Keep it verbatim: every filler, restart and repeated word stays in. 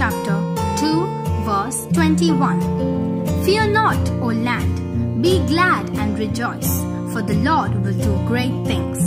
chapter two, verse twenty-one. Fear not, O land, be glad and rejoice, for the Lord will do great things.